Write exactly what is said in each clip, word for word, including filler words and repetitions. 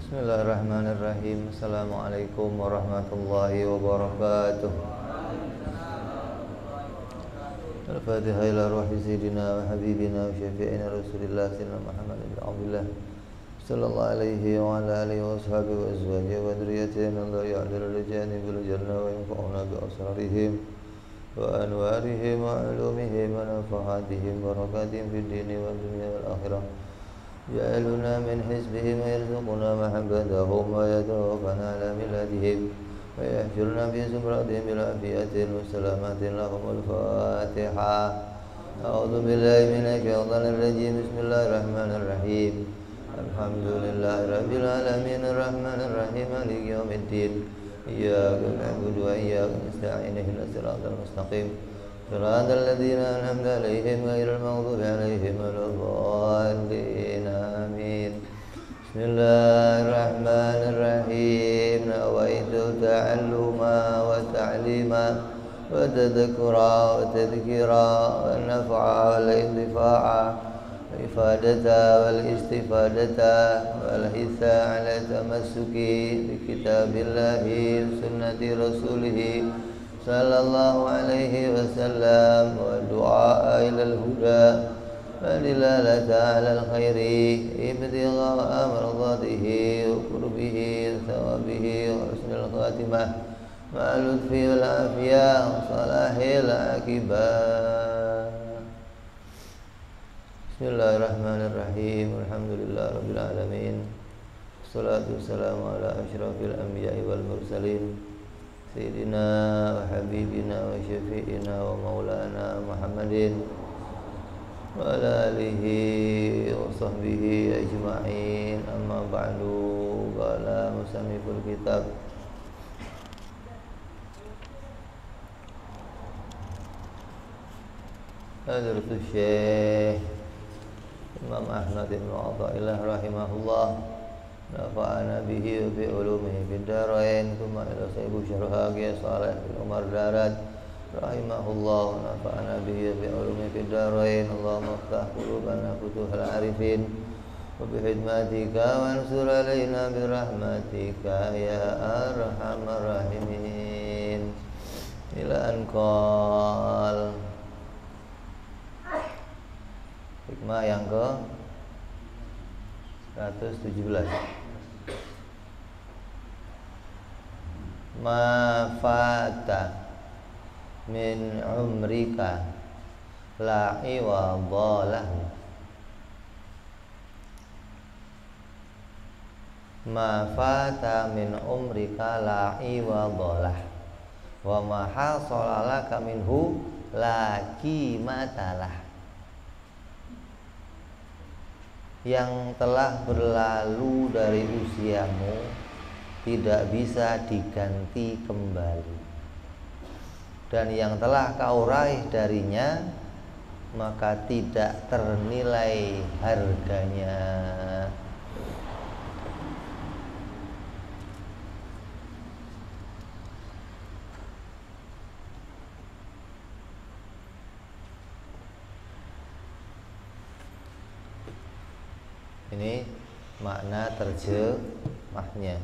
Bismillahirrahmanirrahim. Assalamualaikum warahmatullahi wabarakatuh. Al-Fatihah ila ruhi sayyidina wa habibina wa syafi'ina Rasulillah sayyidina Muhammad bin Abdullah sallallahu alaihi wa ala alihi wa ashabihi wa azwajihi wa dzurriyyatihi min la ya'dil rijani bil jannah wa yanfa'una bi asrarihim wa anwarihim wa ulumihim wa nafahatihim wa barakatihim fid dini wa dunya wal akhirah. Ja'aluna min hizbihim wa yarzuquna mahabbatahum wa yatawaffana ala millatihim wa yahshurna fi zumratihim bil afiyatin wa salamatin lahumul Fatihah. A'udzu billahi minasy syaithanir rajim. Bismillahirrahmanirrahim. Alhamdulillahi rabbil alamin arrahmanir rahim maliki yaumiddin. Iyyaka na'budu wa iyyaka nasta'in ihdinas siratal mustaqim. Shiratal ladzina an'amta 'alaihim ghairil maghdubi 'alaihim waladdallin. Amin. Bismillahirrahmanirrahim. Nawaitu ta'alluma wa ta'lima wa tadhakkura wa tadhkira wa naf'a wal intifa'a wa ifadata wal istifadata wal hisa 'ala tamassuki bi kitabillahi sunnati rasulih sallallahu alaihi wasallam wa du'a ilal huda wa dilalata alal khairi ibtigha'a mardatihi wa qurbihi thawabihi wa husnul khatimah ma lutfi wal afiyah wa salahil akibah. Bismillahirrahmanirrahim. Alhamdulillah rabbil alamin. Wassalatu wassalamu ala asyrafil anbiya'i wal mursalin Sayyidina wa habibina wa syafi'ina wa maulana Muhammadin wa ala alihi wa sahbihi ajma'in. Amma ba'du. Qala musanniful kitab Hadratus Syekh Imam Ahmad bin Athaillah rahimahullah nafa'ana bihi wa bi ulumihi fid darain. Tsumma ila sahibu syarha Qiyas Saleh bin Umar Darat rahimahullah nafa'ana bihi wa bi ulumihi fid darain. Allahumma iftah qulubana futuhal arifin wa bi hidmatika wansur alaina bi rahmatika ya arhamar rahimin. Ila anqal hikmah yang ke seratus tujuh belas. Ma fata min umrika la iwadhalahu. Ma fata min umrika la iwadhalah wa ma hasalalaka minhu la qimatalah. Yang telah berlalu dari usiamu tidak bisa diganti kembali, dan yang telah kau raih darinya maka tidak ternilai harganya. Ini makna terjemahnya.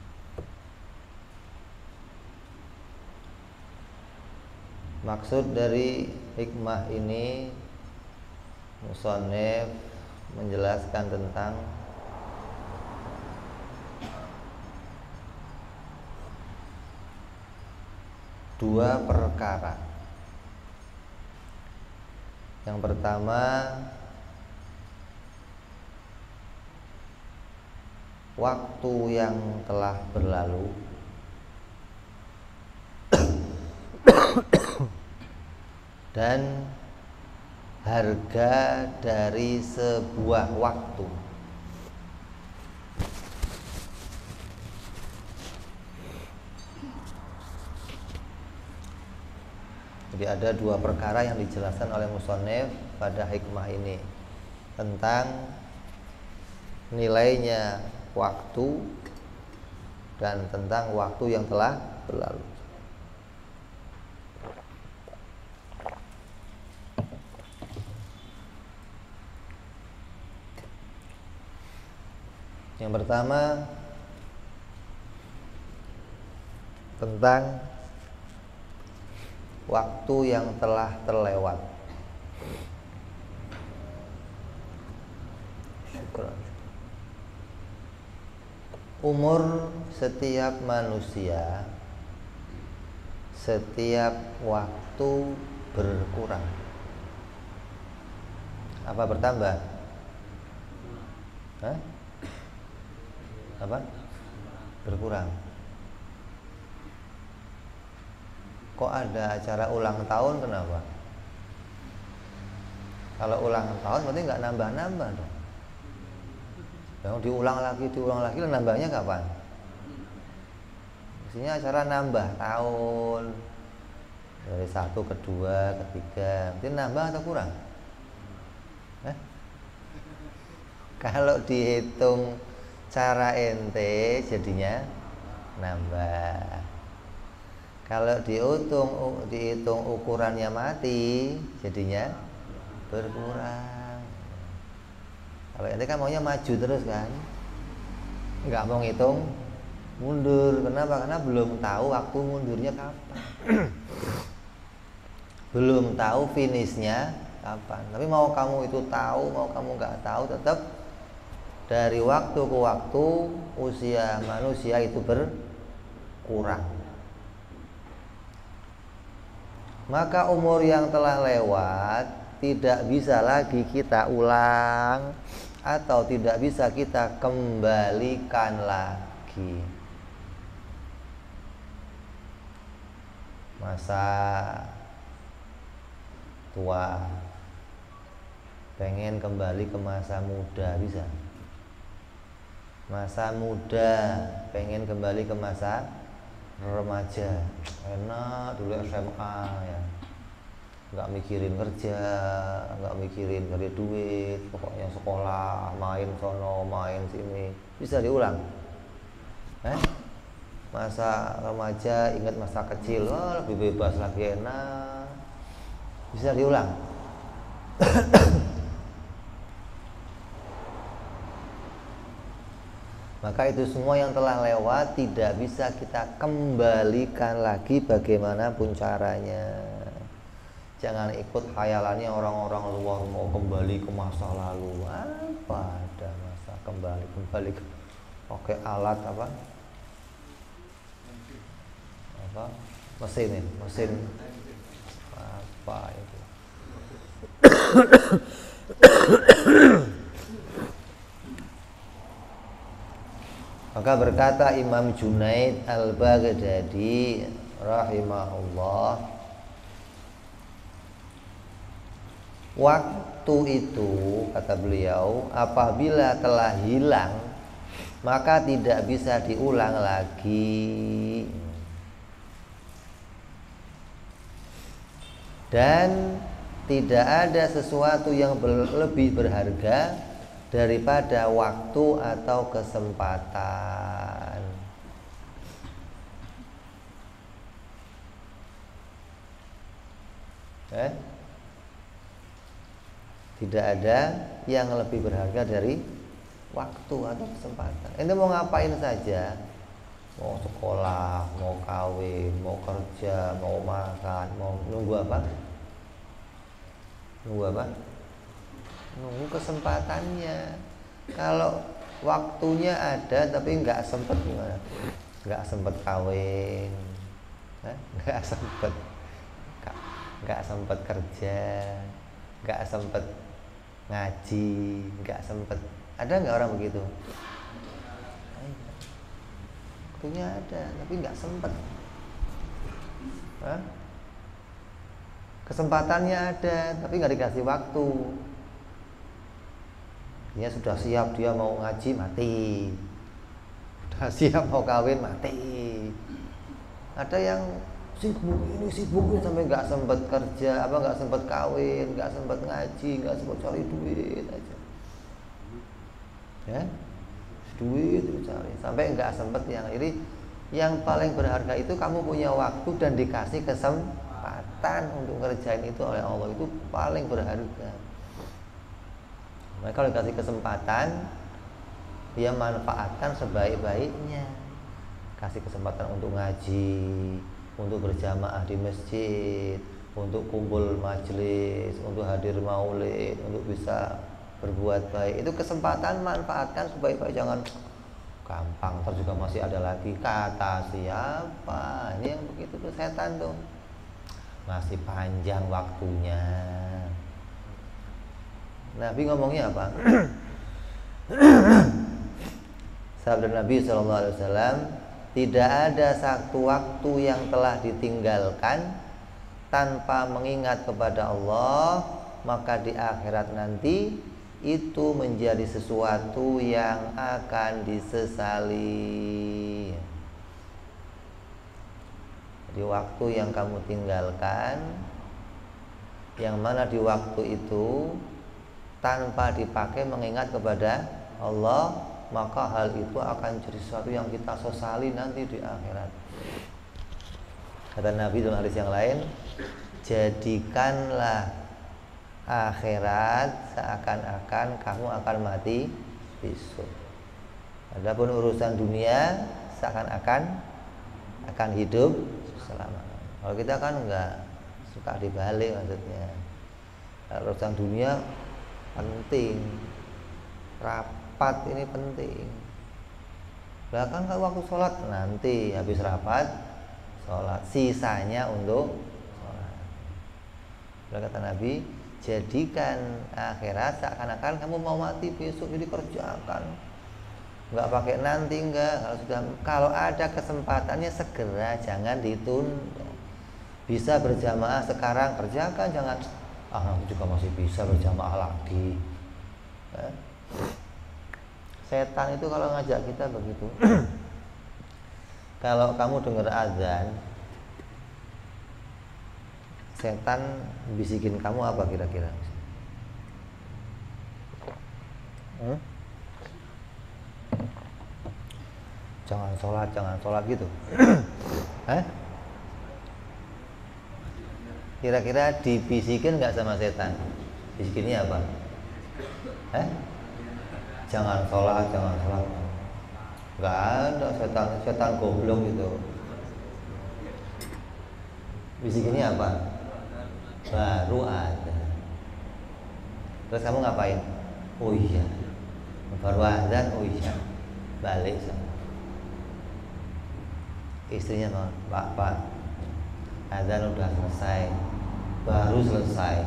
Maksud dari hikmah ini, musannif menjelaskan tentang dua perkara. Yang pertama, waktu yang telah berlalu dan harga dari sebuah waktu. Jadi ada dua perkara yang dijelaskan oleh musannif pada hikmah ini, tentang nilainya waktu dan tentang waktu yang telah berlalu. Yang pertama, tentang waktu yang telah terlewat. Umur setiap manusia setiap waktu berkurang. Apa bertambah? Hah? Apa? Berkurang. Kok ada acara ulang tahun, kenapa? Kalau ulang tahun berarti nggak nambah-nambah dong. Yang diulang lagi, diulang lagi, nambahnya kapan? Maksudnya acara nambah tahun dari satu ke dua, ketiga, berarti nambah atau kurang? Eh? Kalau dihitung cara ente jadinya nambah. Kalau dihitung dihitung ukurannya mati jadinya berkurang. Kalau ente kan maunya maju terus kan, nggak mau ngitung mundur. Kenapa? Karena belum tahu waktu mundurnya kapan. Belum tahu finishnya kapan. Tapi mau kamu itu tahu, mau kamu nggak tahu, tetap dari waktu ke waktu usia manusia itu berkurang. Maka umur yang telah lewat tidak bisa lagi kita ulang atau tidak bisa kita kembalikan lagi. Masa tua pengen kembali ke masa muda bisa. Masa muda pengen kembali ke masa remaja, enak dulu S M A ya, nggak mikirin kerja, nggak mikirin cari duit, pokoknya sekolah, main sono, main sini. Bisa diulang? Eh? Masa remaja ingat masa kecil, oh, lebih bebas lagi, enak. Bisa diulang? Maka itu semua yang telah lewat tidak bisa kita kembalikan lagi bagaimanapun caranya. Jangan ikut khayalannya orang-orang luar mau kembali ke masa lalu. Apa ada masa kembali kembali ke pakai alat apa? Apa? Mesin ini, mesin apa itu? Maka berkata Imam Junaid Al-Baghdadi rahimahullah, waktu itu, kata beliau, apabila telah hilang maka tidak bisa diulang lagi. Dan tidak ada sesuatu yang ber- lebih berharga daripada waktu atau kesempatan. Eh? Tidak ada yang lebih berharga dari waktu atau kesempatan. Ente mau ngapain saja, mau sekolah, mau kawin, mau kerja, mau makan, mau nunggu apa? Nunggu apa? Nunggu kesempatannya. Kalau waktunya ada tapi nggak sempet gimana? Nggak sempet kawin, nggak sempet, nggak sempet kerja, nggak sempet ngaji, nggak sempet. Ada nggak orang begitu? Waktunya ada tapi nggak sempet. Hah? Kesempatannya ada tapi nggak dikasih waktu. Dia sudah siap, dia mau ngaji, mati. Sudah siap mau kawin, mati. Ada yang sibuk ini sibuk ini sampai nggak sempat kerja, apa nggak sempat kawin, nggak sempat ngaji, nggak sempat cari duit aja. Ya, duit dicari sampai nggak sempat. Yang ini yang paling berharga itu kamu punya waktu dan dikasih kesempatan untuk ngerjain itu oleh Allah, itu paling berharga. Maka kalau dikasih kesempatan, dia manfaatkan sebaik-baiknya. kasih kesempatan untuk ngaji, untuk berjamaah di masjid, untuk kumpul majelis, untuk hadir maulid, untuk bisa berbuat baik. Itu kesempatan, manfaatkan sebaik-baik, jangan gampang. Terus juga masih ada lagi kata siapa, ini yang begitu tuh setan tuh, masih panjang waktunya. Nabi ngomongnya apa? Sabda Nabi shallallahu alaihi wasallam, tidak ada satu waktu yang telah ditinggalkan tanpa mengingat kepada Allah, maka di akhirat nanti itu menjadi sesuatu yang akan disesali. Di waktu yang kamu tinggalkan, yang mana di waktu itu tanpa dipakai mengingat kepada Allah, maka hal itu akan jadi sesuatu yang kita sesali nanti di akhirat. Kata Nabi dalam hadis yang lain, jadikanlah akhirat seakan-akan kamu akan mati besok. Adapun urusan dunia seakan-akan akan hidup selamanya. Kalau kita kan enggak, suka dibalik maksudnya. Urusan dunia penting, rapat ini penting. Bahkan kalau waktu sholat nanti habis rapat sholat, sisanya untuk sholat. Lalu kata Nabi, jadikan akhirat seakan-akan kamu mau mati besok, jadi kerjakan. Enggak pakai nanti, enggak. Kalau sudah, kalau ada kesempatannya segera, jangan ditunda. Bisa berjamaah sekarang, kerjakan, jangan ah nanti juga masih bisa berjamaah lagi. Eh? Setan itu kalau ngajak kita begitu. Kalau kamu dengar azan, setan bisikin kamu apa kira-kira? Hmm? Jangan sholat, jangan sholat gitu. Eh? Kira-kira dibisikin nggak sama setan? Bisikinnya apa? Eh? Jangan sholat, jangan sholat. Nggak ada setan, setan goblok gitu. Bisikinnya apa? Baru ada. Terus kamu ngapain? Oh iya, baru azan. Oh iya, balik sama istrinya. Mau Pak, Pak, azan udah selesai, baru selesai.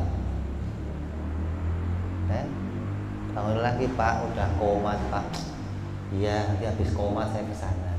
Eh? Bangun lagi, Pak, udah komat, Pak. Iya, nanti habis komat saya ke sana.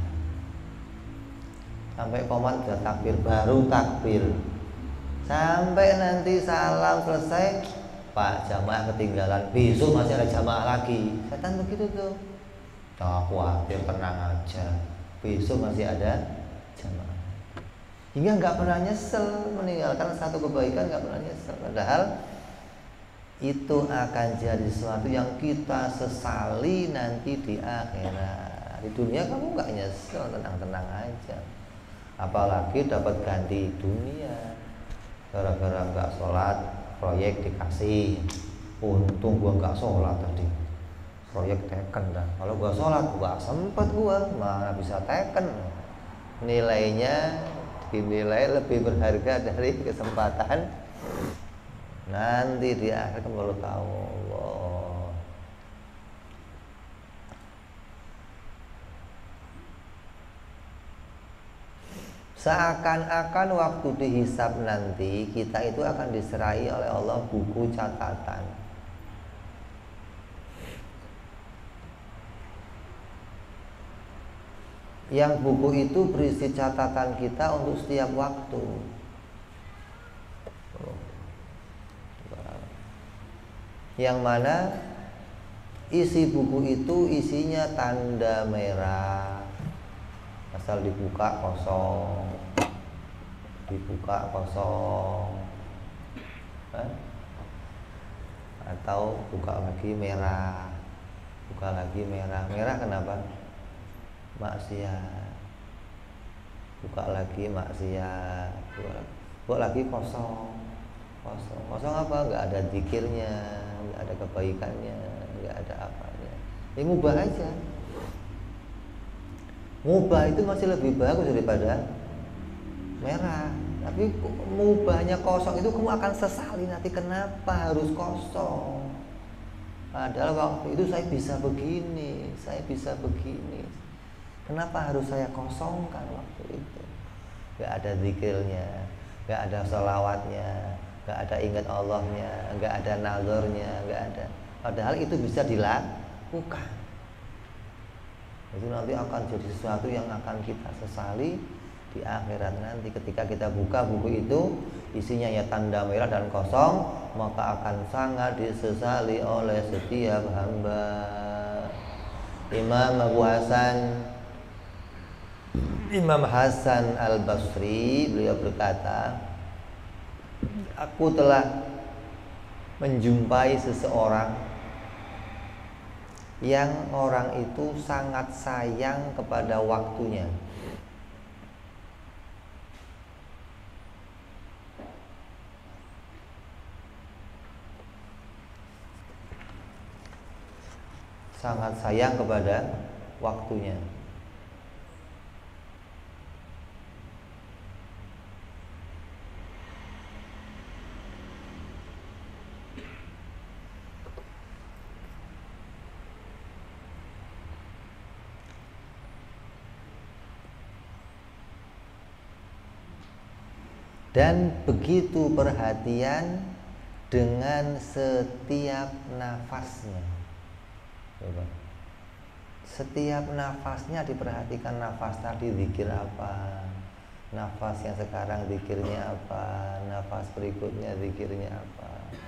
Sampai komat udah takbir, baru takbir. Sampai nanti salam selesai, Pak, jamaah ketinggalan, besok masih ada jamaah lagi. Setan begitu tuh. Tak khawatir, tenang aja, besok masih ada jamaah. Hingga nggak pernah nyesel meninggalkan satu kebaikan, nggak pernah nyesel. Padahal itu akan jadi sesuatu yang kita sesali nanti di akhirat. Di dunia kamu nggak nyesel, tenang-tenang aja. Apalagi dapat ganti dunia, gara-gara nggak sholat proyek dikasih. Untung gua nggak sholat tadi, proyek teken dah. Kalau gua sholat gua sempet, gua mana bisa teken. Nilainya dinilai lebih berharga dari kesempatan nanti di akhir kamu baru tahu. Allah. Seakan-akan waktu dihisab nanti kita itu akan diserahi oleh Allah buku catatan. Yang buku itu berisi catatan kita untuk setiap waktu. Yang mana isi buku itu isinya tanda merah. Asal dibuka kosong, dibuka kosong, eh? Atau buka lagi merah, buka lagi merah. Merah kenapa? Maksiat. Buka lagi maksiat, buka lagi kosong, kosong. Kosong apa? Nggak ada zikirnya, nggak ada kebaikannya, nggak ada apanya. Ini mubah aja. Mubah itu masih lebih bagus daripada merah. Tapi mubahnya kosong itu kamu akan sesali nanti, kenapa harus kosong. Padahal waktu itu saya bisa begini, saya bisa begini. Kenapa harus saya kosongkan waktu itu? Gak ada zikirnya, gak ada sholawatnya, gak ada ingat Allahnya, gak ada nazarnya, gak ada. Padahal itu bisa dilakukan. Itu nanti akan jadi sesuatu yang akan kita sesali di akhirat nanti. Ketika kita buka buku itu, isinya ya tanda merah dan kosong, maka akan sangat disesali oleh setiap hamba. Imam Abu Hasan Imam Hasan Al-Basri, beliau berkata, aku telah menjumpai seseorang yang orang itu sangat sayang kepada waktunya. Sangat sayang kepada waktunya. Dan begitu perhatian dengan setiap nafasnya. Coba. Setiap nafasnya diperhatikan, nafas tadi zikir apa, nafas yang sekarang zikirnya apa, nafas berikutnya zikirnya apa.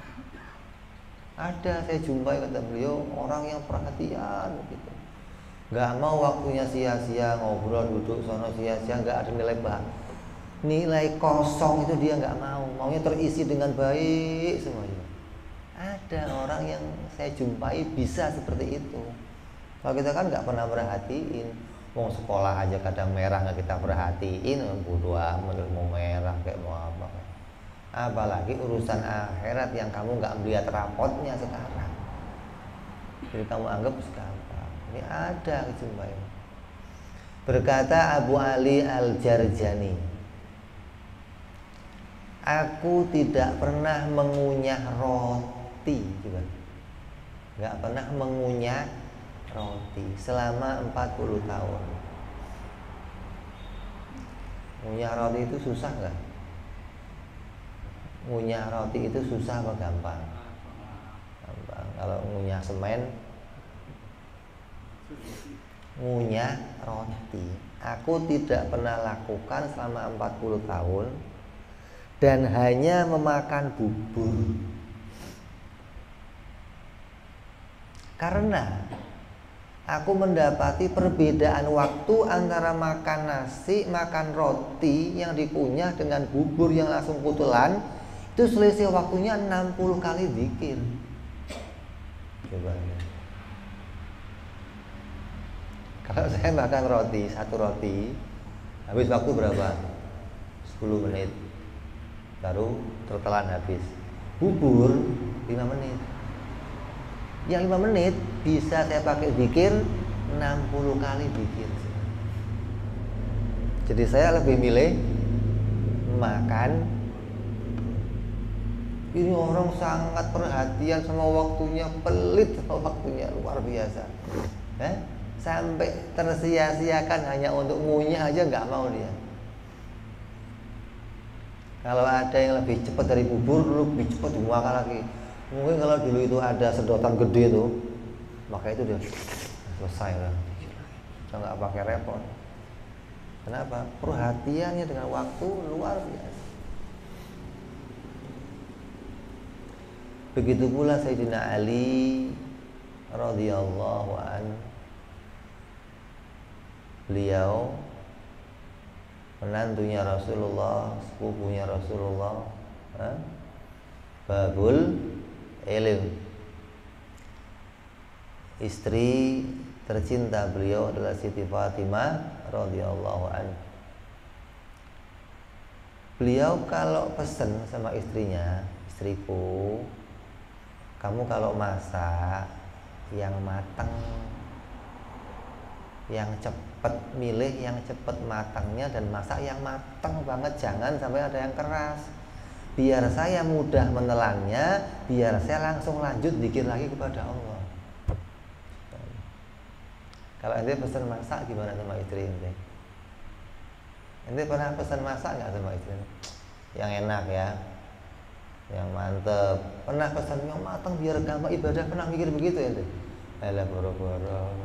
Ada, saya jumpai, kata beliau, orang yang perhatian gitu. Gak mau waktunya sia-sia, ngobrol duduk sono sia-sia, gak ada nilai bah. Nilai kosong itu dia nggak mau, maunya terisi dengan baik semuanya. Ada orang yang saya jumpai bisa seperti itu. Kalau kita kan nggak pernah perhatiin, mau sekolah aja kadang merah nggak kita perhatiin, bodoh amat mau merah kayak mau apa. Apalagi urusan akhirat yang kamu nggak melihat rapotnya sekarang. Jadi kamu anggap sekarang ini ada jumpai. Berkata Abu Ali Al-Jarjani, aku tidak pernah mengunyah roti, juga nggak pernah mengunyah roti selama empat puluh tahun. Ngunyah roti itu susah nggak? Ngunyah roti itu susah apa gampang? Gampang. Kalau ngunyah semen, ngunyah roti, aku tidak pernah lakukan selama empat puluh tahun. Dan hanya memakan bubur. Karena aku mendapati perbedaan waktu antara makan nasi, makan roti yang dikunyah dengan bubur yang langsung putelan, itu selisih waktunya enam puluh kali zikir. Coba. Kalau saya makan roti, satu roti, habis waktu berapa? sepuluh menit. Baru tertelan habis. Bubur lima menit. Yang lima menit bisa saya pakai zikir enam puluh kali zikir. Jadi saya lebih milih makan. Ini orang sangat perhatian sama waktunya, pelit sama waktunya, luar biasa. Eh? Sampai tersia-siakan hanya untuk ngunyah aja nggak mau dia. Kalau ada yang lebih cepat dari bubur, lebih cepat dimakan lagi. Mungkin kalau dulu itu ada sedotan gede tuh, maka itu dia selesai lah. Kita nggak pakai repot. Kenapa? Perhatiannya dengan waktu luar biasa. Begitu pula Sayyidina Ali radhiyallahu anhu. Beliau menantunya Rasulullah, sepupunya Rasulullah, eh? Babul Ilm. Istri tercinta beliau adalah Siti Fatimah radhiyallahu anha. Beliau kalau pesen sama istrinya, istriku, kamu kalau masak yang matang, yang cepat, cepet, milih yang cepet matangnya dan masak yang matang banget, jangan sampai ada yang keras. Biar saya mudah menelannya, biar saya langsung lanjut zikir lagi kepada Allah. Kalau ente pesan masak gimana sama istri ente? Ente pernah pesan masak nggak sama istri? Yang enak ya, yang mantep. Pernah pesan yang matang biar gampang ibadah, pernah mikir begitu ente? Alah boro-boro.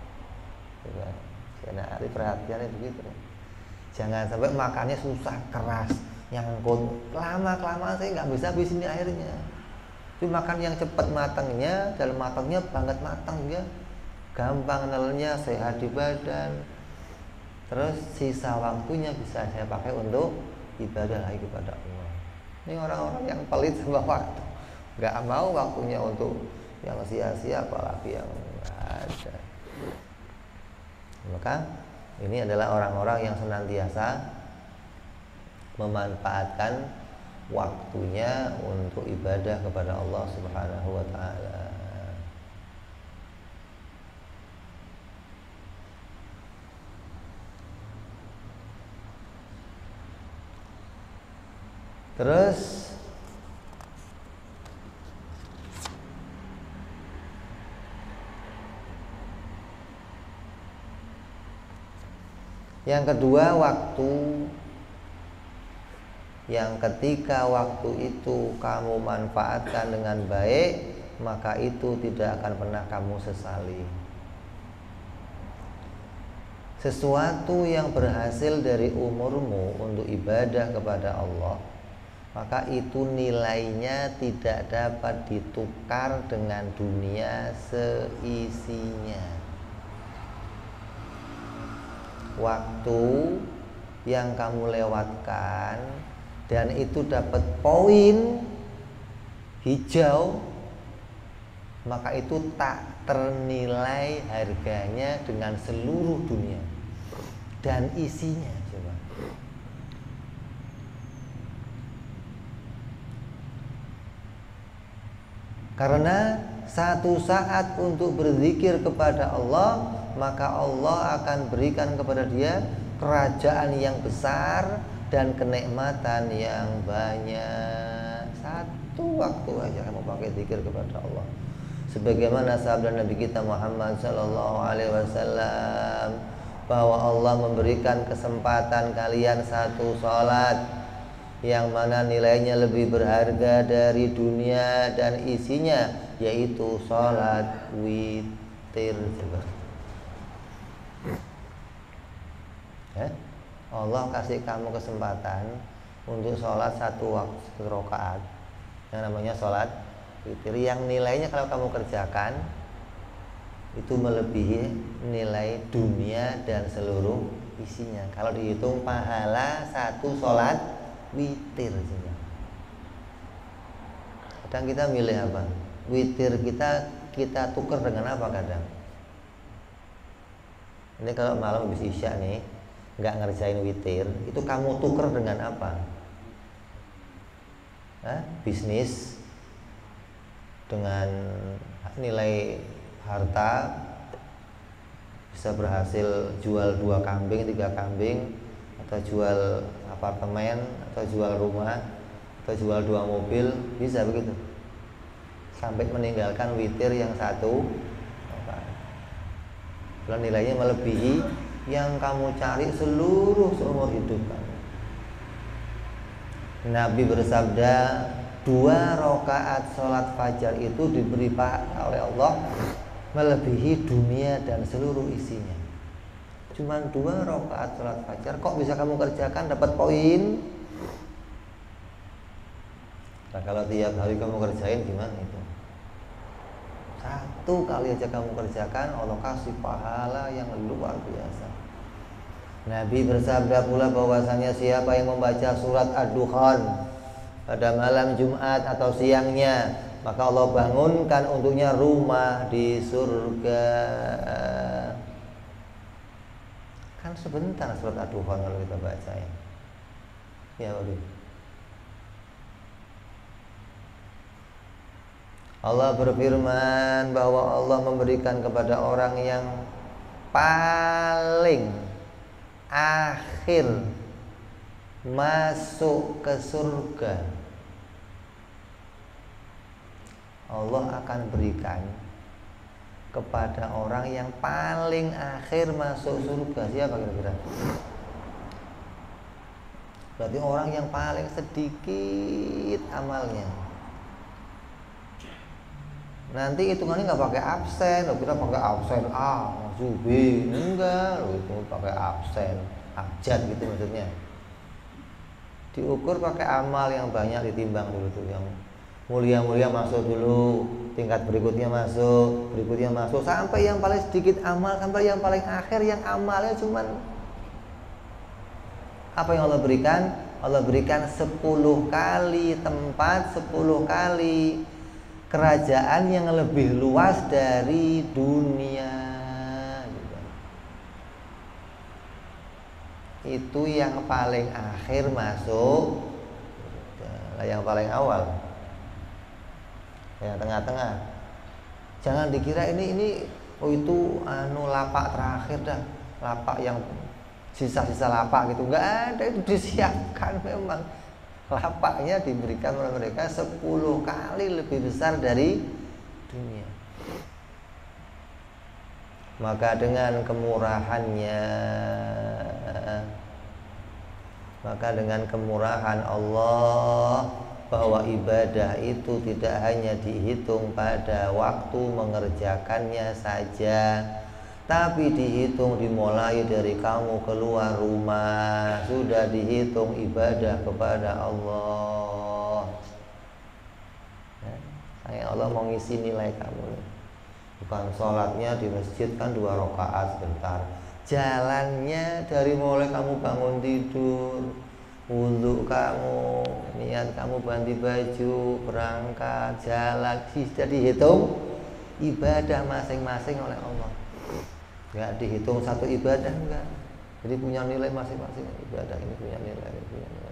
Karena hari perhatiannya begitu. Jangan sampai makannya susah, keras, nyangkut, lama kelamaan saya nggak bisa habis ini airnya. Itu makan yang cepat matangnya, dalam matangnya banget matang ya, gampang nelennya, sehat di badan. Terus sisa waktunya bisa saya pakai untuk ibadah lagi kepada Allah. Ini orang-orang yang pelit sama waktu, nggak mau waktunya untuk yang sia-sia, apalagi yang nggak ada. Maka ini adalah orang-orang yang senantiasa memanfaatkan waktunya untuk ibadah kepada Allah Subhanahu wa taala. Terus yang kedua, waktu yang ketika waktu itu kamu manfaatkan dengan baik, maka itu tidak akan pernah kamu sesali. Sesuatu yang berhasil dari umurmu untuk ibadah kepada Allah, maka itu nilainya tidak dapat ditukar dengan dunia seisinya. Waktu yang kamu lewatkan dan itu dapat poin hijau, maka itu tak ternilai harganya dengan seluruh dunia dan isinya. Coba. Karena satu saat untuk berzikir kepada Allah, maka Allah akan berikan kepada dia kerajaan yang besar dan kenikmatan yang banyak. Satu waktu aja kamu pakai zikir kepada Allah. Sebagaimana sabda Nabi kita Muhammad sallallahu alaihi wasallam, bahwa Allah memberikan kesempatan kalian satu salat yang mana nilainya lebih berharga dari dunia dan isinya, yaitu salat witir. Ya? Allah kasih kamu kesempatan untuk sholat satu waktu rakaat yang namanya sholat witir, yang nilainya kalau kamu kerjakan itu melebihi nilai dunia dan seluruh isinya. Kalau dihitung pahala satu sholat witir saja. Kadang kita milih apa? Witir kita kita tukar dengan apa kadang? Ini kalau malam habis isya nih, nggak ngerjain witir, itu kamu tuker dengan apa? Hah? Bisnis dengan nilai harta, bisa berhasil jual dua kambing, tiga kambing, atau jual apartemen, atau jual rumah, atau jual dua mobil, bisa begitu. Sampai meninggalkan witir yang satu, kalau nilainya melebihi yang kamu cari seluruh seumur hidup kamu. Nabi bersabda, dua rakaat sholat fajar itu diberi pahala oleh Allah melebihi dunia dan seluruh isinya. Cuman dua rakaat sholat fajar, kok bisa kamu kerjakan dapat poin? Nah, kalau tiap hari kamu kerjain gimana itu? Satu kali aja kamu kerjakan, Allah kasih pahala yang luar biasa. Nabi bersabda pula bahwasanya siapa yang membaca surat Ad-Dukhan pada malam Jumat atau siangnya, maka Allah bangunkan untuknya rumah di surga. Kan sebentar surat Ad-Dukhan kalau kita baca ya. Ya waduh. Allah berfirman bahwa Allah memberikan kepada orang yang paling akhir masuk ke surga, Allah akan berikan kepada orang yang paling akhir masuk surga. Siapa kira-kira? Berarti orang yang paling sedikit amalnya. Nanti hitungannya nggak pakai absen, lo kita pakai absen A, masuk B, enggak, lo itu pakai absen, abjad gitu maksudnya. Diukur pakai amal yang banyak, ditimbang dulu tuh, yang mulia-mulia masuk dulu, tingkat berikutnya masuk, berikutnya masuk, sampai yang paling sedikit amal, sampai yang paling akhir yang amalnya cuman apa yang Allah berikan? Allah berikan sepuluh kali tempat, sepuluh kali kerajaan yang lebih luas dari dunia. Itu yang paling akhir masuk, yang paling awal, yang tengah-tengah. Jangan dikira ini ini oh itu anu lapak terakhir dah, lapak yang sisa-sisa lapak gitu. Enggak ada, itu disiapkan memang. Lapaknya diberikan oleh mereka sepuluh kali lebih besar dari dunia. Maka dengan kemurahannya, maka dengan kemurahan Allah, bahwa ibadah itu tidak hanya dihitung pada waktu mengerjakannya saja, tapi dihitung dimulai dari kamu keluar rumah, sudah dihitung ibadah kepada Allah. Ya, Allah mau ngisi nilai kamu. Bukan sholatnya di masjid kan dua rakaat sebentar. Jalannya dari mulai kamu bangun tidur, wudhu kamu, niat kamu ganti baju, berangkat, jalan, sudah dihitung ibadah masing-masing oleh Allah. Enggak dihitung satu ibadah, enggak. Jadi punya nilai masing-masing. Ibadah ini punya nilai, ini punya nilai.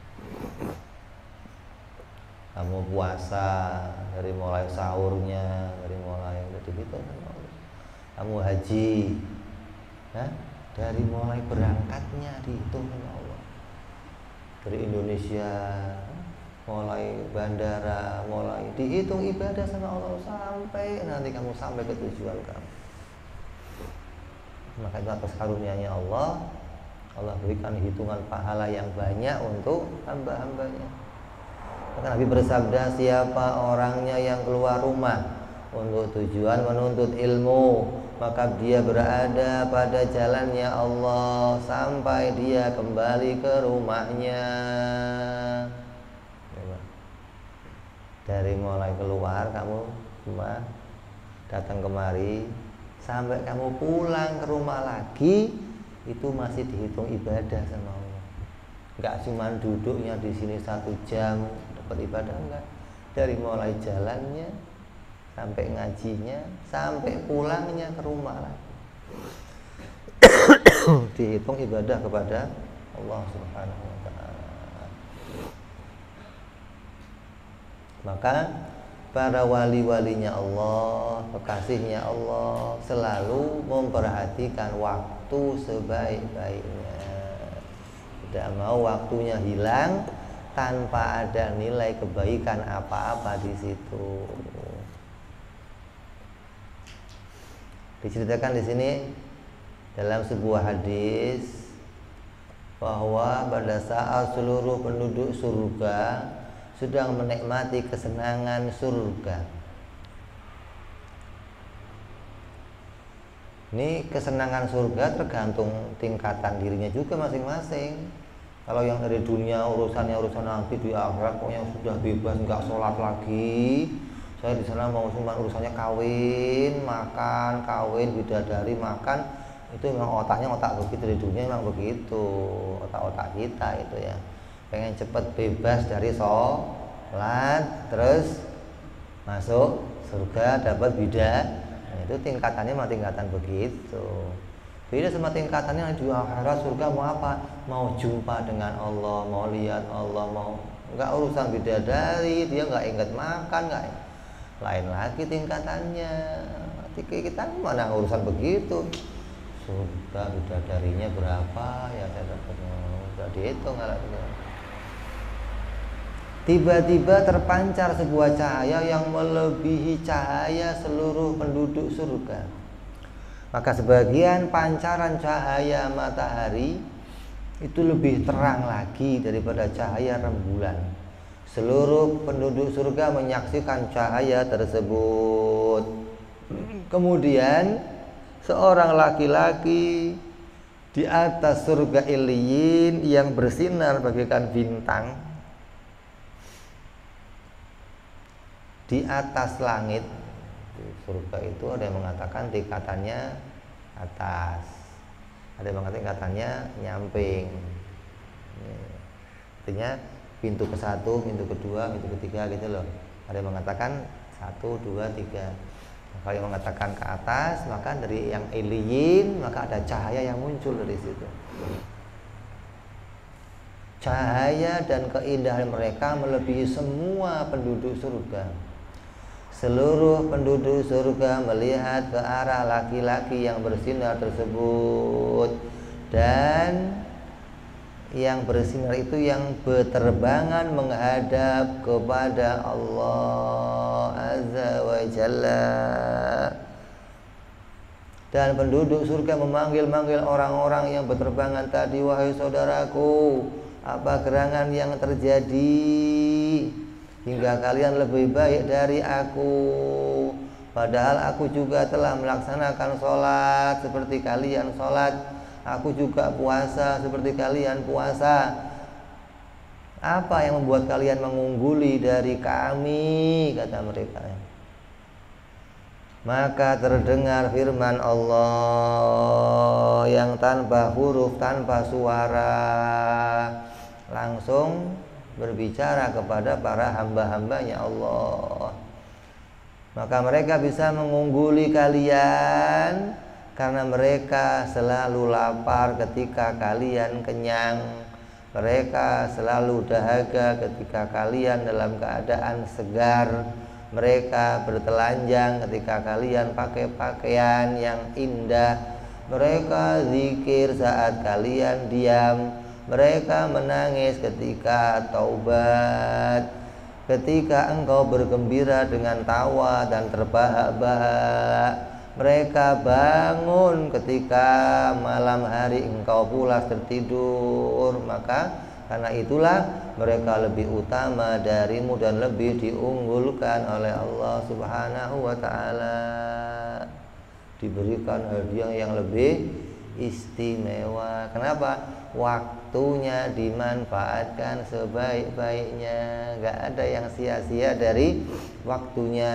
Kamu puasa dari mulai sahurnya, dari mulai udah dihitung sama Allah. Kamu haji, ya, dari mulai berangkatnya dihitung sama Allah. Dari Indonesia, mulai bandara, mulai dihitung ibadah sama Allah sampai nanti kamu sampai ke tujuan kamu. Maka itu atas karunia-Nya Allah, Allah berikan hitungan pahala yang banyak untuk hamba-hambanya. Maka Nabi bersabda, siapa orangnya yang keluar rumah untuk tujuan menuntut ilmu, maka dia berada pada jalannya Allah sampai dia kembali ke rumahnya. Dari mulai keluar kamu rumah, datang kemari, sampai kamu pulang ke rumah lagi, itu masih dihitung ibadah sama Allah. Enggak cuma duduknya di sini satu jam dapat ibadah, enggak. Dari mulai jalannya sampai ngajinya, sampai pulangnya ke rumah lagi, dihitung ibadah kepada Allah Subhanahu wa ta'ala. Maka para wali-walinya Allah, kekasihnya Allah, selalu memperhatikan waktu sebaik-baiknya. Tidak mau waktunya hilang tanpa ada nilai kebaikan apa-apa di situ. Diceritakan di sini dalam sebuah hadis bahwa pada saat seluruh penduduk surga sedang menikmati kesenangan surga. Ini kesenangan surga tergantung tingkatan dirinya juga masing-masing. Kalau yang dari dunia urusannya urusan nanti di akhirat, pokoknya sudah bebas, nggak sholat lagi. Saya di sana mau cuma urusannya kawin, makan, kawin, bidadari, makan. Itu memang otaknya otak begitu, di dunia memang begitu, otak-otak kita itu ya. Pengen cepet bebas dari sholat, terus masuk surga, dapat bidah. Nah, itu tingkatannya mah tingkatan begitu. Beda sama tingkatannya di akhirat. Surga mau apa? Mau jumpa dengan Allah, mau lihat Allah, mau nggak urusan bidadari, dia nggak ingat makan, nggak lain lagi tingkatannya. Kita mana urusan begitu. surga bidadarinya berapa ya saya dapat nggak dihitung alat. Tiba-tiba terpancar sebuah cahaya yang melebihi cahaya seluruh penduduk surga. Maka sebagian pancaran cahaya matahari itu lebih terang lagi daripada cahaya rembulan. Seluruh penduduk surga menyaksikan cahaya tersebut. Kemudian seorang laki-laki di atas surga Iliyin yang bersinar bagaikan bintang di atas langit. Di surga itu ada yang mengatakan tingkatannya atas, ada yang mengatakan tingkatannya nyamping. Artinya pintu ke satu, pintu kedua, pintu ketiga gitu loh. Ada yang mengatakan satu, dua, tiga. Nah, kalau yang mengatakan ke atas, maka dari yang Iliyin maka ada cahaya yang muncul dari situ. Cahaya dan keindahan mereka melebihi semua penduduk surga. Seluruh penduduk surga melihat ke arah laki-laki yang bersinar tersebut, dan yang bersinar itu yang berterbangan menghadap kepada Allah Azza wa Jalla. Dan penduduk surga memanggil-manggil orang-orang yang berterbangan tadi, wahai saudaraku, apa gerangan yang terjadi hingga kalian lebih baik dari aku, padahal aku juga telah melaksanakan sholat seperti kalian sholat, aku juga puasa seperti kalian puasa. Apa yang membuat kalian mengungguli dari kami, kata mereka. Maka terdengar firman Allah yang tanpa huruf, tanpa suara, langsung berbicara kepada para hamba-hambanya Allah. Maka mereka bisa mengungguli kalian karena mereka selalu lapar ketika kalian kenyang. Mereka selalu dahaga ketika kalian dalam keadaan segar. Mereka bertelanjang ketika kalian pakai pakaian yang indah. Mereka zikir saat kalian diam. Mereka menangis ketika taubat, ketika engkau bergembira dengan tawa dan terbahak-bahak. Mereka bangun ketika malam hari engkau pulas tertidur. Maka karena itulah mereka lebih utama darimu dan lebih diunggulkan oleh Allah Subhanahu wa ta'ala. Diberikan hadiah yang lebih istimewa. Kenapa? Waktunya dimanfaatkan sebaik-baiknya, gak ada yang sia-sia dari waktunya.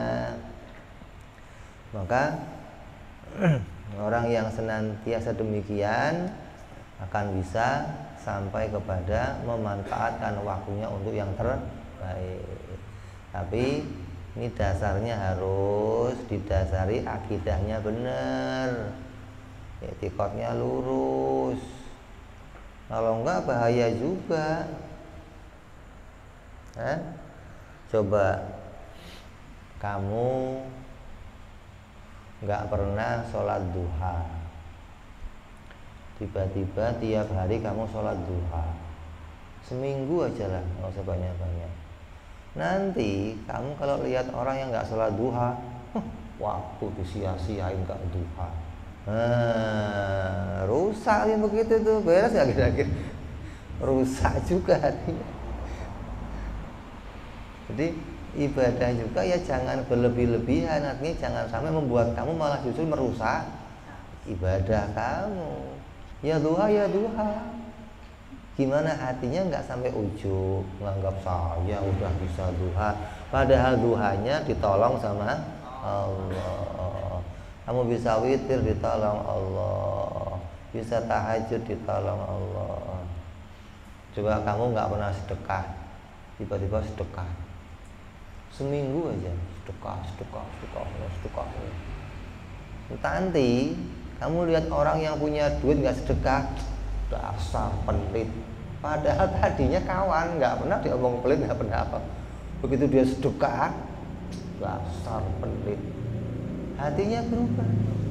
Maka orang yang senantiasa demikian akan bisa sampai kepada memanfaatkan waktunya untuk yang terbaik. Tapi ini dasarnya harus didasari akidahnya benar, etikotnya lurus. Kalau enggak bahaya juga. Hah? Coba kamu enggak pernah sholat duha, tiba-tiba tiap hari kamu sholat duha, seminggu aja lah, nggak usah banyak-banyak. Nanti kamu kalau lihat orang yang nggak sholat duha, huh, waktu disia-siain nggak duha. Nah, rusak nih begitu tuh, beres ya akhir-akhir, rusak juga hatinya. Jadi ibadah juga ya jangan berlebih-lebihan, artinya jangan sampai membuat kamu malah justru merusak ibadah kamu. Ya duha, ya duha. Gimana hatinya nggak sampai ujub, menganggap saya udah bisa duha, padahal duhanya ditolong sama Allah. Kamu bisa witir ditolong Allah, bisa tahajud ditolong Allah. Coba kamu nggak pernah sedekah, tiba-tiba sedekah seminggu aja, sedekah, sedekah, sedekah, sedekah. Nanti kamu lihat orang yang punya duit nggak sedekah, dasar pelit. Padahal tadinya kawan, nggak pernah diomong pelit, nggak pernah apa. Begitu dia sedekah, dasar pelit. Hatinya berubah.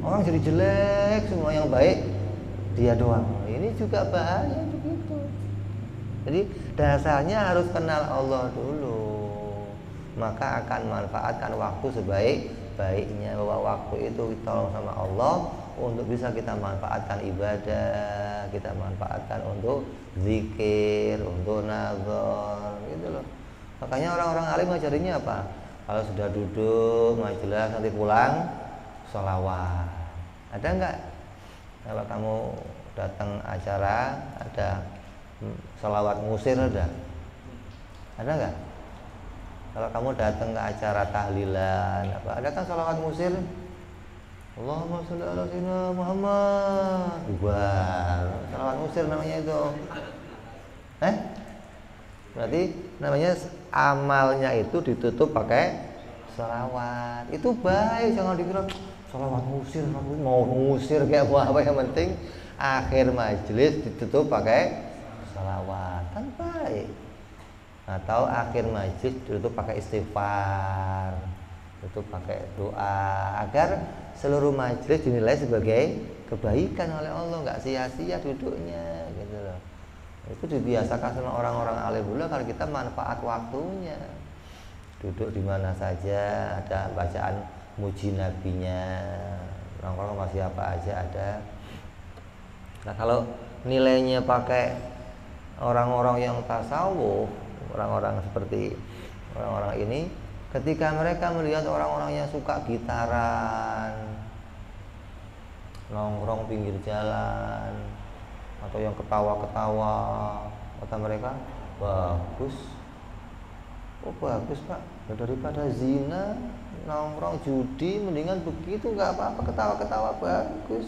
Orang jadi jelek, semua yang baik dia doang. Ini juga bahaya begitu. Jadi dasarnya harus kenal Allah dulu, maka akan manfaatkan waktu sebaik-baiknya. Bahwa waktu itu ditolong sama Allah untuk bisa kita manfaatkan ibadah, kita manfaatkan untuk zikir, untuk nazar, gitu loh. Makanya orang-orang alim ngajarinya apa? Kalau sudah duduk majelis nanti pulang sholawat. Ada enggak? Kalau kamu datang acara ada sholawat ngusir ada? Ada enggak? Kalau kamu datang ke acara tahlilan apa? Ada kan sholawat ngusir? Allahumma sholli ala sayyidina Muhammad. Bubar. Sholawat ngusir namanya itu. Eh? Berarti namanya amalnya itu ditutup pakai sholawat. Itu baik, jangan dikira sholawat ngusir, mau ngusir kayak apa, yang penting akhir majelis ditutup pakai sholawat, kan baik. Atau akhir majelis ditutup pakai istighfar, tutup pakai doa, agar seluruh majelis dinilai sebagai kebaikan oleh Allah, nggak sia-sia duduknya, gitu loh. Itu dibiasakan sama orang-orang alim dulu. Kalau kita manfaat waktunya, duduk di mana saja, ada bacaan muji nabinya, orang-orang masih apa aja ada. Nah kalau nilainya pakai orang-orang yang tasawuf, orang-orang seperti orang-orang ini, ketika mereka melihat orang-orang yang suka gitaran, nongkrong pinggir jalan, atau yang ketawa-ketawa, kata mereka bagus. Oh bagus pak, daripada zina, nongkrong, judi, mendingan begitu, nggak apa-apa, ketawa-ketawa bagus.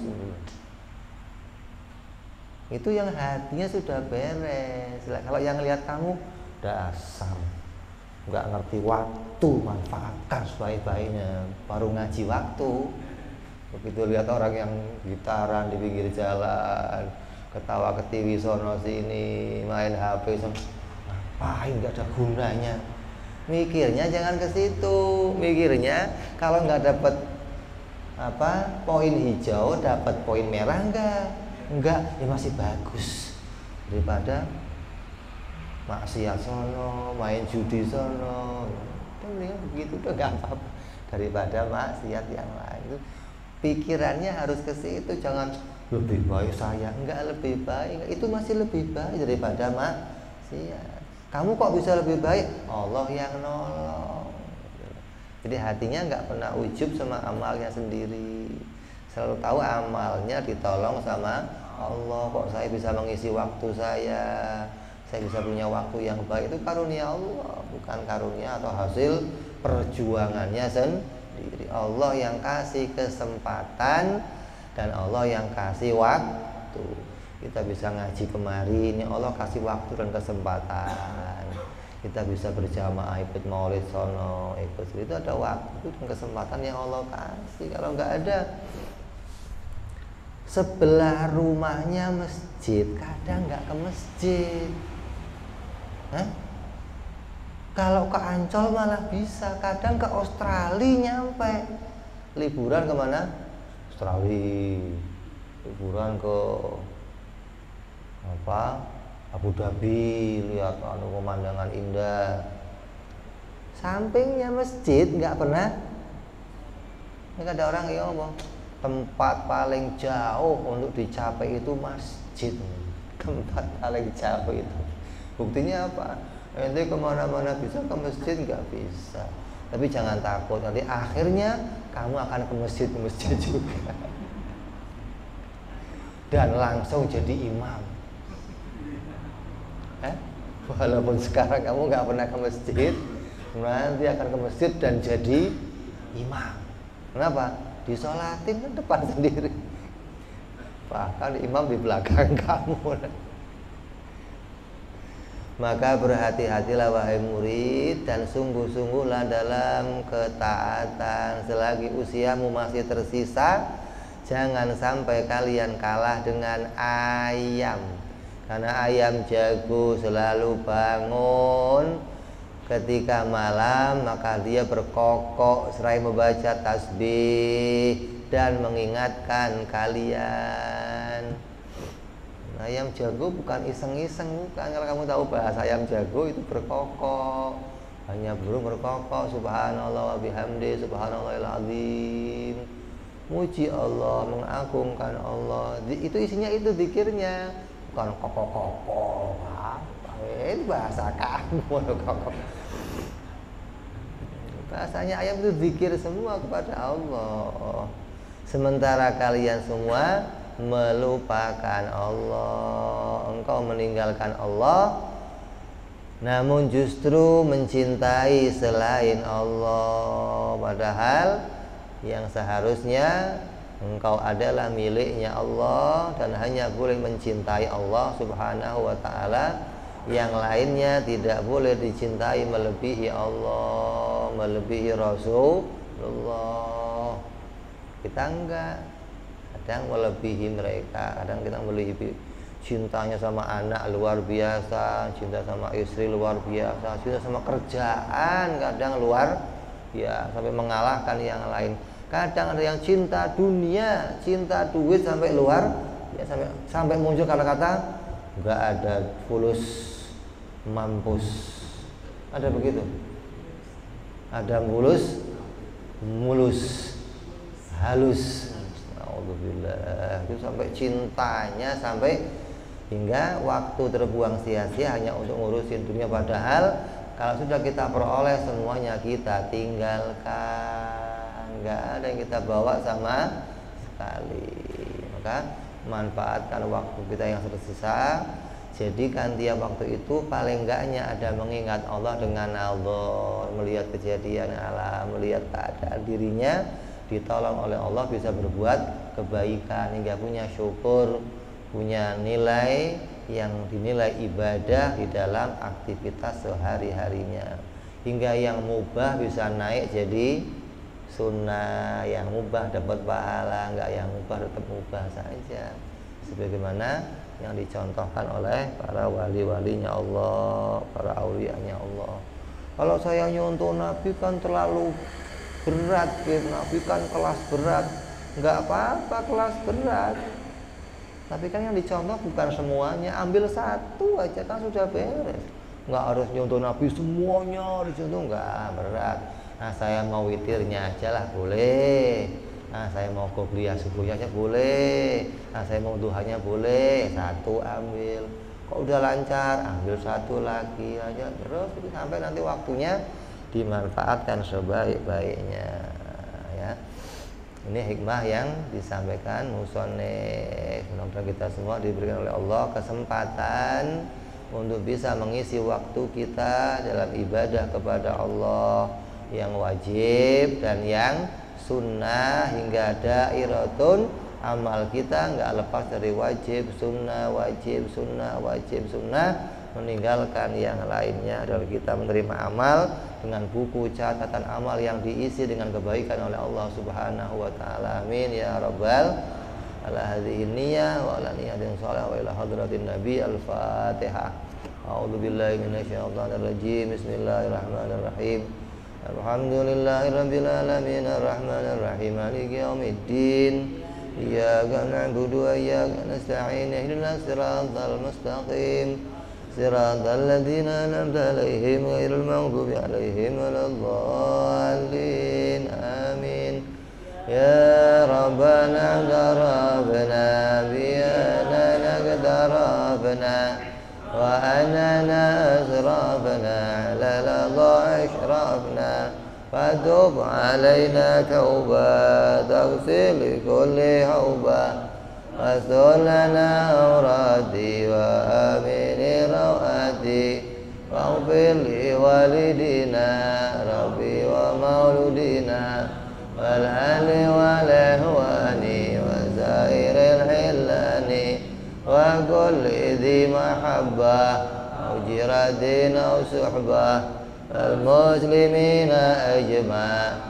Itu yang hatinya sudah beres. Kalau yang lihat kamu dasar nggak ngerti waktu, manfaatkan sebaik-baiknya, baru ngaji waktu. Begitu lihat orang yang gitaran di pinggir jalan, ketawa ketiwi sono sini, main H P, ngapain, nggak ada gunanya. Mikirnya jangan ke situ, mikirnya kalau nggak dapat apa poin hijau, dapat poin merah enggak, enggak ya masih bagus daripada maksiat sono, main judi sono. Itu mendingan begitu, udah nggak apa-apa daripada maksiat yang lain. Itu pikirannya harus ke situ, jangan lebih baik saya, enggak lebih baik, enggak. Itu masih lebih baik daripada maksiat. Kamu kok bisa lebih baik? Allah yang nolong. Jadi hatinya enggak pernah ujub sama amalnya sendiri, selalu tahu amalnya ditolong sama Allah. Kok saya bisa mengisi waktu saya, saya bisa punya waktu yang baik, itu karunia Allah, bukan karunia atau hasil perjuangannya sendiri. Allah yang kasih kesempatan dan Allah yang kasih waktu. Kita bisa ngaji kemari, ini Allah kasih waktu dan kesempatan. Kita bisa berjamaah ikut maulid sono, ikut itu ada waktu dan kesempatan yang Allah kasih. Kalau nggak ada, sebelah rumahnya masjid, kadang nggak ke masjid. Hah? Kalau ke Ancol malah bisa, kadang ke Australia nyampe. Liburan kemana? Australia. Liburan ke apa? Abu Dhabi, lihat anu pemandangan indah. Sampingnya masjid, nggak pernah. Ini ada orang yang ngomong, tempat paling jauh untuk dicapai itu masjid. Tempat paling jauh itu. Buktinya apa? Nanti kemana-mana bisa, ke masjid nggak bisa. Tapi jangan takut, nanti akhirnya kamu akan ke masjid ke masjid juga. Dan langsung jadi imam. Eh? Walaupun sekarang kamu nggak pernah ke masjid, nanti akan ke masjid dan jadi imam. Kenapa? Disolatin ke depan sendiri. Bahkan imam di belakang kamu. Maka berhati-hatilah wahai murid, dan sungguh-sungguhlah dalam ketaatan selagi usiamu masih tersisa. Jangan sampai kalian kalah dengan ayam, karena ayam jago selalu bangun ketika malam, maka dia berkokok seraya membaca tasbih dan mengingatkan kalian. Ayam jago bukan iseng-iseng, bukan. Kalau kamu tahu bahasa ayam jago itu berkokok, hanya burung berkokok, subhanallah wa bihamdi, subhanallahil azim, muji Allah, mengagungkan Allah. Itu isinya, itu zikirnya, bukan kokok-kokok. Ini bahasa kamu, kokok. Bahasanya ayam itu zikir semua kepada Allah. Sementara kalian semua melupakan Allah, engkau meninggalkan Allah, namun justru mencintai selain Allah. Padahal yang seharusnya engkau adalah miliknya Allah dan hanya boleh mencintai Allah subhanahu wa ta'ala. Yang lainnya tidak boleh dicintai melebihi Allah, melebihi Rasulullah. Kita enggak, kadang melebihi mereka, kadang kita melebihi. Cintanya sama anak luar biasa, cinta sama istri luar biasa, cinta sama kerjaan kadang luar biasa, sampai mengalahkan yang lain. Kadang ada yang cinta dunia, cinta duit sampai luar ya, sampai sampai muncul kata-kata nggak ada fulus mampus. Ada begitu? Ada mulus, mulus, halus. Alhamdulillah. Itu sampai cintanya, sampai hingga waktu terbuang sia-sia hanya untuk ngurusin dunia. Padahal kalau sudah kita peroleh semuanya kita tinggalkan, nggak ada yang kita bawa sama sekali. Maka manfaatkan waktu kita yang tersisa. Jadikan tiap waktu itu paling enggaknya ada mengingat Allah dengan nazar, melihat kejadian alam, melihat keadaan dirinya ditolong oleh Allah, bisa berbuat kebaikan hingga punya syukur, punya nilai yang dinilai ibadah di dalam aktivitas sehari-harinya, hingga yang mubah bisa naik jadi sunnah, yang mubah dapat pahala, enggak yang mubah tetap mubah saja, sebagaimana yang dicontohkan oleh para wali-walinya Allah, para aulianya Allah. Kalau saya nyontoh Nabi kan terlalu berat, gitu. Nabi kan kelas berat. Enggak apa-apa kelas berat, tapi kan yang dicontoh bukan semuanya. Ambil satu aja kan sudah beres. Enggak harus nyontoh Nabi semuanya dicontoh, enggak, berat. Nah saya mau witirnya aja lah boleh. Nah saya mau qobliyah subuhnya aja boleh. Nah saya mau duhanya boleh, satu ambil. Kok udah lancar, ambil satu lagi aja terus sampai nanti waktunya dimanfaatkan sebaik-baiknya, ya. Ini hikmah yang disampaikan musonef. Mudah-mudahan kita semua diberikan oleh Allah kesempatan untuk bisa mengisi waktu kita dalam ibadah kepada Allah yang wajib dan yang sunnah, hingga dairatun amal kita nggak lepas dari wajib sunnah, wajib sunnah, wajib sunnah, meninggalkan yang lainnya adalah kita menerima amal dengan buku catatan amal yang diisi dengan kebaikan oleh Allah Subhanahu wa taala. Amin ya rabbal ala hadhihi niyyah wa ala niyatin shalihah wa ila hadratin nabi. Al-Fatihah. A'udzubillahi minasyaitonir rajim. Bismillahirrahmanirrahim. Alhamdulillahirabbil alamin arrahmanir rahim maliki yaumiddin. Iyyaka na'budu wa iyyaka nasta'in ihdinas siratal mustaqim siratal ladzina an'amta 'alaihim ghairil maghdubi 'alaihim waladdallin. Amin. Ya Rabbana darabna biyana darabna wa anana asrafna 'ala la ashrafna fatub 'alaina tauba taghfir li kulli hauba wasulana awradi wa amini rawati waghfir li walidina rabbi wa mauludina wal ali wal ihwani wa zairil hillani wa kulli dhi mahabbah ujiratin aw suhbah al muslimina ajma'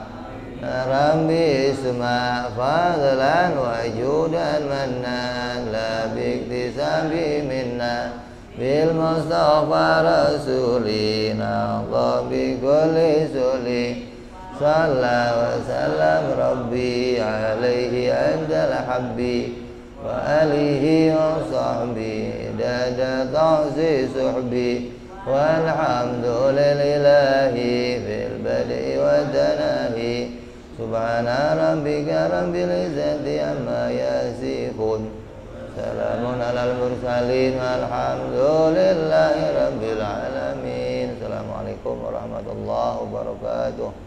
Rabbi isma' fadlan wa judan mannan la biktisabi minna bil mustafa rasulina Allah bi kulli suli صلى وسلم ربي عليه عند الحبي وآله وصحبه داد تعزي صحبي والحمد لله في البدء والتناهي سبحان ربك رب العزة عما يصفون سلام على المرسلين والحمد لله رب العالمين. Assalamualaikum warahmatullahi wabarakatuh.